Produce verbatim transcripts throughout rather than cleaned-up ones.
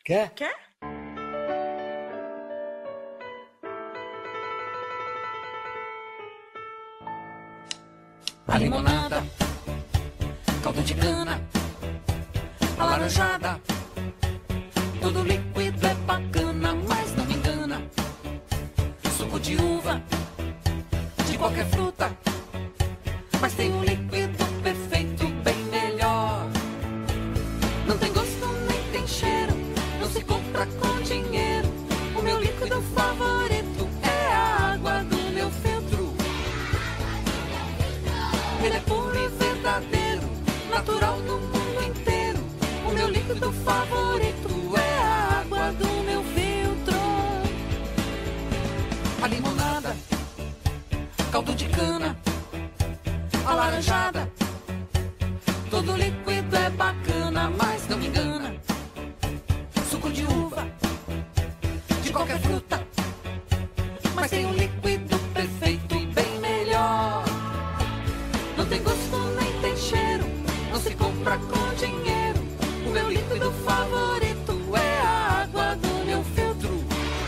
Quer? Quer? A limonada, caldo de cana, a laranjada, tudo líquido é bacana, mas não me engana. Suco de uva, de qualquer fruta, mas tem um líquido perfeito, bem melhor. Não tem gosto nem tem cheiro, não se compra com dinheiro. O meu líquido favorito é a água do meu filtro. Ele é puro e verdadeiro, natural no mundo inteiro. O meu líquido favorito é a água do meu filtro. A limonada, caldo de cana, a laranjada, todo líquido é bacana, mas não me engana. Suco de uva, de qualquer fruta, mas tem um líquido perfeito e bem melhor. Não tem gosto nem tem cheiro, não se compra com dinheiro. O meu líquido favorito é a água do meu filtro.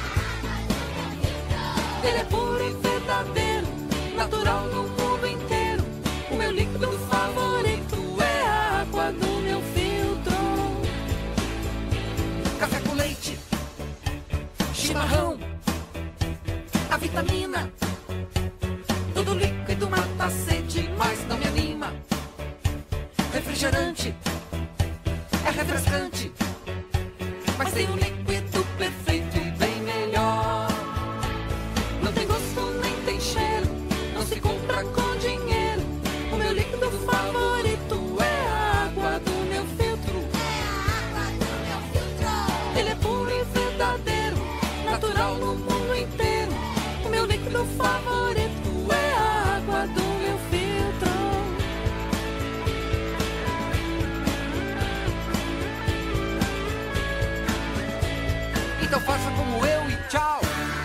Ele é puro e verdadeiro, natural no mundo inteiro. O meu líquido favorito é a água do meu filtro. Café com leite, chimarrão, a vitamina, tudo líquido mata a sede, mas não me anima. Refrigerante, é refrescante, mas tem um líquido perfeito e bem melhor. Não tem gosto nem tem cheiro, não se compra com dinheiro. O meu líquido favorito é a água do meu filtro. Ele é puro e verdadeiro, natural no mundo inteiro. O meu líquido favorito é a água do meu filtro. Então faça como eu e tchau.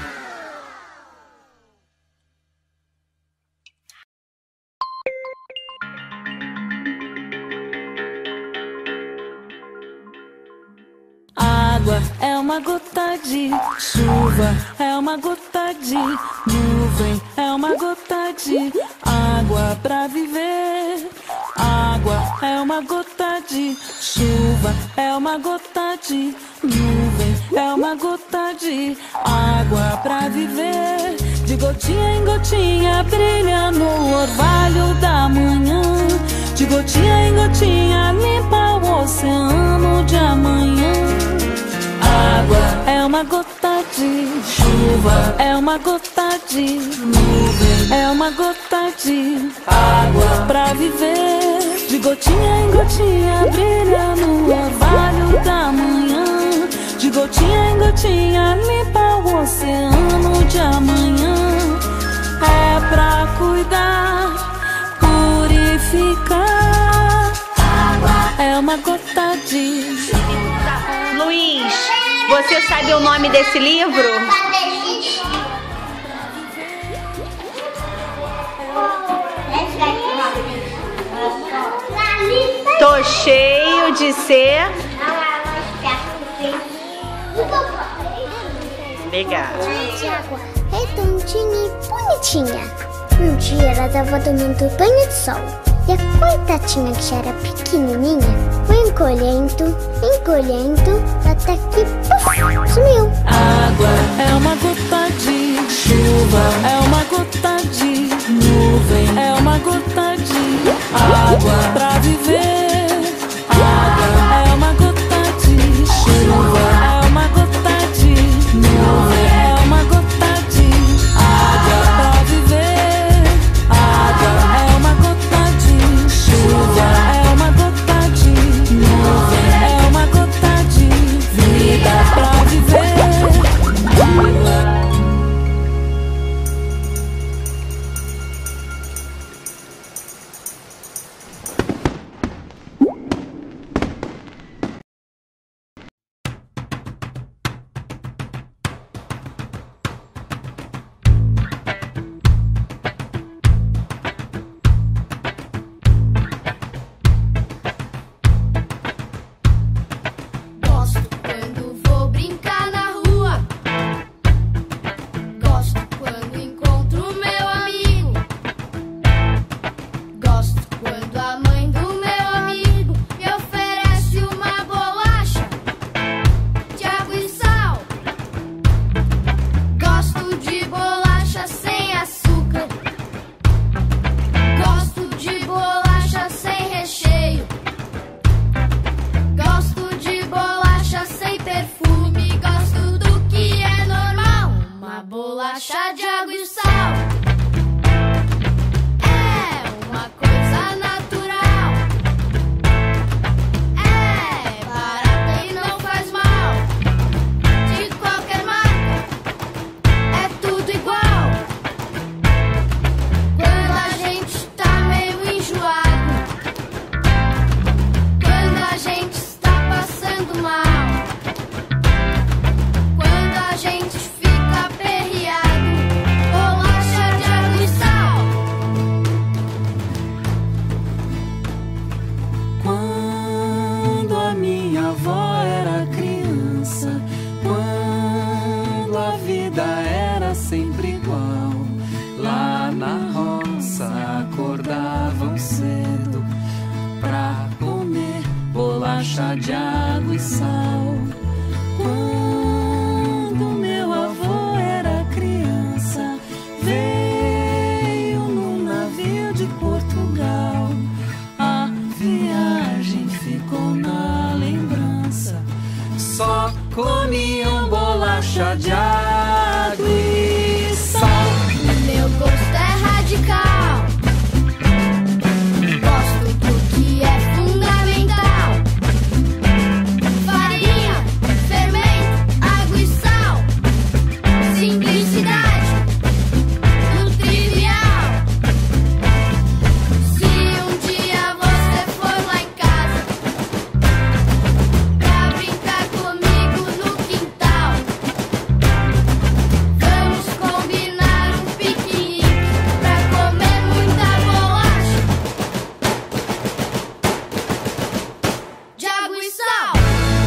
Água é uma gota de chuva, é uma gota de nuvem, é uma gota de água pra viver. Água é uma gota de chuva, é uma gota de nuvem, é uma gota de água pra viver. De gotinha em gotinha brilha no orvalho da manhã. De gotinha em gotinha limpa o oceano de amanhã. Água é uma gota de chuva, é uma gota de nuvem, é uma gota de água pra viver. De gotinha em gotinha brilha no orvalho da manhã. De gotinha em gotinha limpa o oceano de amanhã. É pra cuidar, purificar. Água é uma gota de... Luiz, você sabe o nome desse livro? Tô cheio de ser. Obrigada. De água redondinha e bonitinha. Um dia ela tava tomando banho de sol. E a coitadinha que já era pequenininha foi encolhendo, encolhendo, até que puff, sumiu. Água é uma gota de chuva, é uma gota de nuvem, é uma gota de água pra viver. Água é uma gota de chuva, é uma gota de nuvem, é uma gota de água pra viver. Água é uma gota de chuva, é uma gota de nuvem, é uma gota de vida pra viver. acordavam cedo pra comer bolacha de água e sal. Quando meu avô era criança, veio no navio de Portugal. A viagem ficou na lembrança, só comiam bolacha de água e sal. Meu gosto é radical, gosto do que é fundamental: farinha, fermento, água e sal. Simplicidade do trivial. Se um dia você for lá em casa pra brincar comigo no quintal, vamos combinar um piquenique pra comer muita bolacha de água e sal.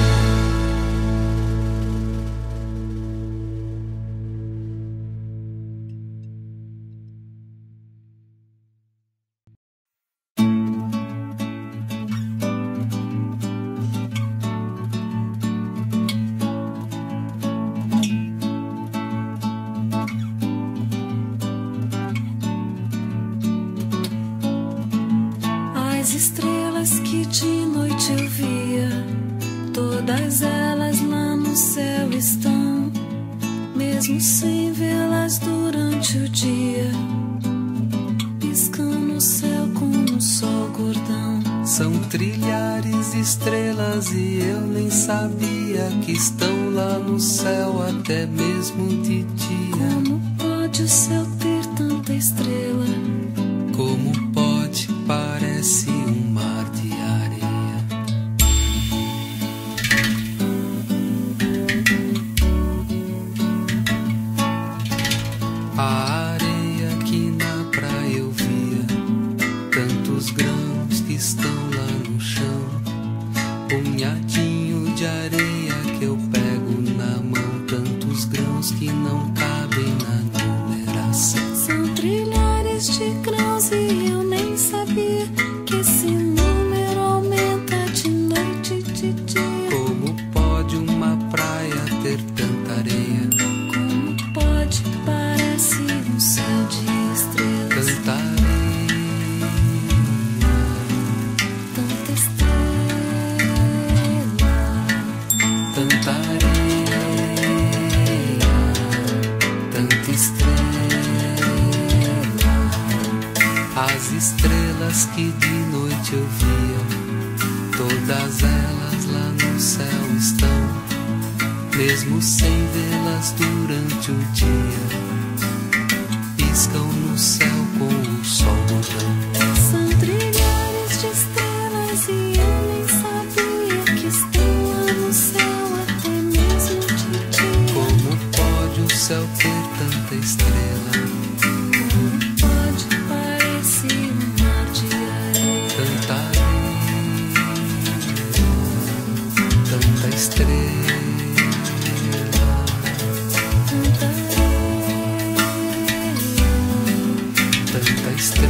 As estrelas que de noite eu via, todas elas lá no céu estão, mesmo sem vê-las durante o dia, piscando o céu como um sol gordão. São trilhares de estrelas e eu nem sabia que estão lá no céu até mesmo de dia. Como pode o céu ter tanta estrela? Como pode, parece um mar de areia. A areia que na praia eu via, tantos grãos que estão lá no chão, punhadinho de areia que eu pego na mão, tantos grãos que não cabem na numeração. São trilhares de grãos e eu nem sabia que esse número aumenta de noite e de dia. Como pode uma praia ter tanta areia? Como pode, parece um céu de estrelas. Tanta areia, Tanta estrela, tanta areia, tanta estrela. As estrelas que de noite eu via, todas elas lá no céu estão, mesmo sem vê-las durante o dia, piscam no céu com o sol gordão. são trilhares de estrelas e eu nem sabia que estão lá no céu até mesmo de dia. Como pode o céu ter tanta estrela? Como pode, parece um mar de areia. Tanta areia, tanta estrela. Tanta areia, Tanta estrela.